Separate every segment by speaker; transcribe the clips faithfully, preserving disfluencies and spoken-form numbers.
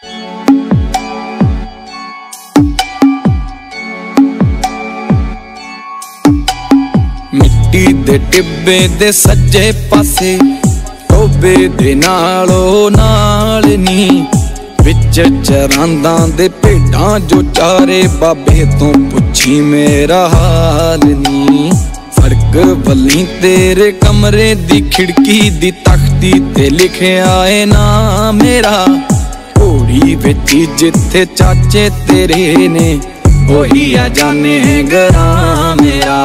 Speaker 1: मिट्टी दे टिब्बे दे सज्जे पासे टोबे दे नालों नाल नी विच चरांदा दे भेडां जो चारे बाबे तो पुछी मेरा हाल नी। फड़क वली तेरे कमरे दी खिड़की दी तख्ती ते लिखिया है ना मेरा। घोड़ी विच जिथे चाचे तेरे ने वही आ जाने गरा मेरा।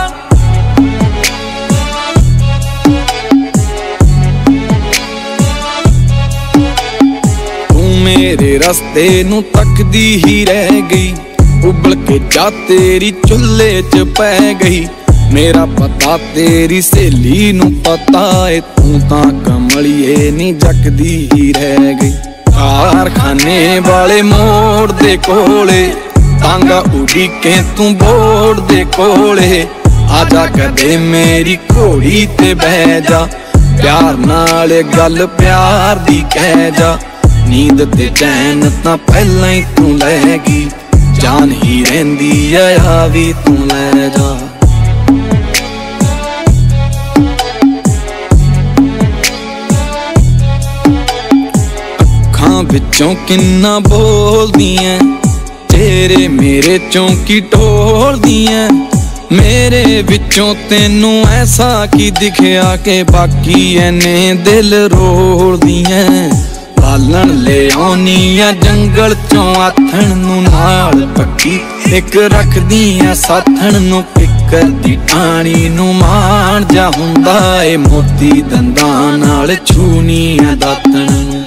Speaker 1: मेरे रस्ते नू तकदी ही रह गई उबल के जा तेरी चुल्हे च पै गई। मेरा पता तेरी सहेली नू पता है तू तां कमलिए नी जकदी ही रह गई। कारखाने वाले मोड़ दे कोले तांगा उड़ीके तू बोड़ दे कोले आजा कदे मेरी घोड़ी ते बह जा। प्यार नाल गल प्यार दी कह जा। नींद ते चैन तां पहला ही तू लैगी जान ही रहिंदी आ भी तू लै जा। अखां विचों किन्ना बोलदियां चेहरे मेरे चों की टोलदियां। मेरे विचों तेनू ऐसा की दिखिया के बाकी एने दिल रोलदियां। पालन ले आउनिया जंगल चों आथण नू नाल पक्की एक रखदियां साथण नू पिकर दी टाणी नू मान जा हुंदा ए मोती दंदां नाल छूनिया दातण नू।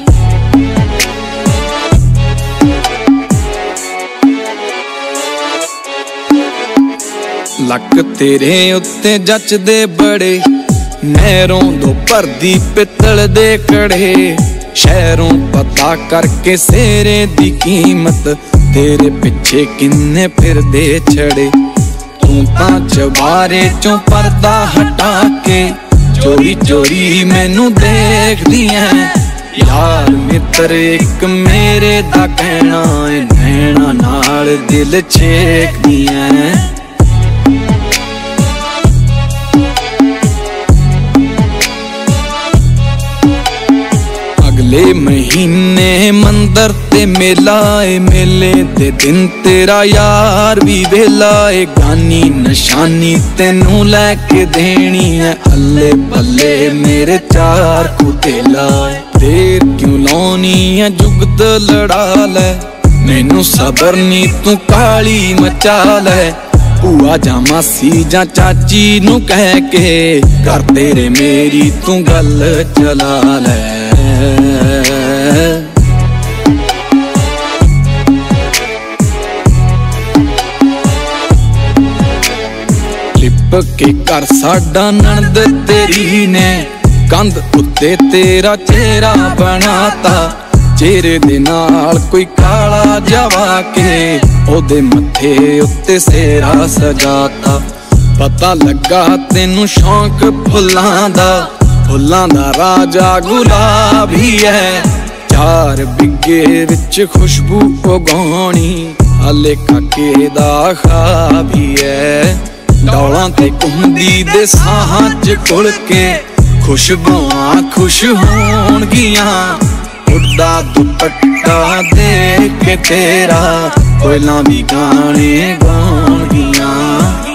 Speaker 1: लक तेरे उत्ते जचदे बड़े नहरों दो भरदी पित्तल दे कड़े। शहरों पता करके सेरे दी कीमत तेरे पिछे किन्ने फिरदे छड़े। तू तां चबारे चों पर्दा हटा के चोरी चोरी मैनू देख दियां। यार मित्र एक मेरे दा कहना है नैना नाल दिल छेक दियां। अगले महीने मंदर ते मेला ए मेले दे दिन तेरा यार भी वेला ए। गानी निशानी तेनू लैके देनी है अल्ले बल्ले मेरे चार कुतेला। देर क्यों लाउनी है जुगत लड़ा लै मैनू सबर नी तू काली मचा लै। भूआ जा मासी जा चाची नू कह के कर तेरे मेरी तू गल चला लै। लिप के घर साडा नंद तेरी ने कंध उत्ते तेरा चेहरा बनाता। चेहरे दे नाल कोई काला जवा के ओदे मथे उत्ते सेरा सजाता। पता लगा तेनू शौक फुल्लां दा फुल्लां दा राजा गुलाब ही है। चार बिगे विच खुशबू उगाउणी हाले काके दा ख्वाब ही है। डौलां ते घुमदी दे साहां च घुल के खुशबुआं खुश होणगियां। उड़दा दुपट्टा देख के तेरा कोयलां भी गाने गाउणगियां।